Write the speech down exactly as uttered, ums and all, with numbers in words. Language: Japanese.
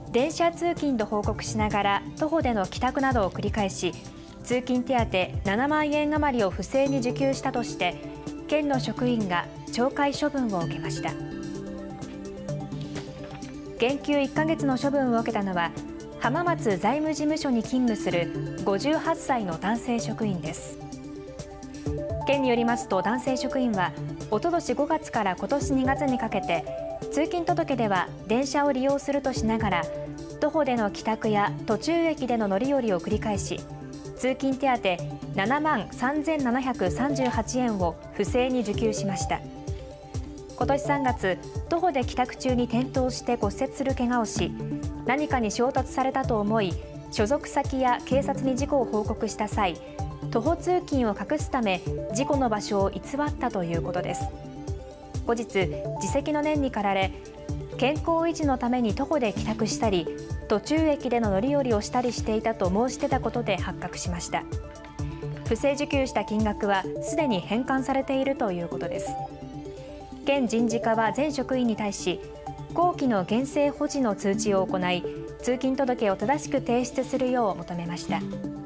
電車通勤と報告しながら徒歩での帰宅などを繰り返し、通勤手当ななまんえん余りを不正に受給したとして県の職員が懲戒処分を受けました。減給いっかげつの処分を受けたのは浜松財務事務所に勤務するごじゅうはっさいの男性職員です。県によりますと、男性職員はおととしごがつから今年にがつにかけて通勤届では電車を利用するとしながら徒歩での帰宅や途中駅での乗り降りを繰り返し、通勤手当ななまんさんぜんななひゃくさんじゅうはちえんを不正に受給しました。今年さんがつ、徒歩で帰宅中に転倒して骨折する怪我をし、何かに衝突されたと思い所属先や警察に事故を報告した際、徒歩通勤を隠すため事故の場所を偽ったということです。後日、自責の念に駆られ、健康維持のために徒歩で帰宅したり途中駅での乗り降りをしたりしていたと申し出たことで発覚しました。不正受給した金額はすでに返還されているということです。県人事課は全職員に対し、後期の厳正保持の通知を行い、通勤届を正しく提出するよう求めました。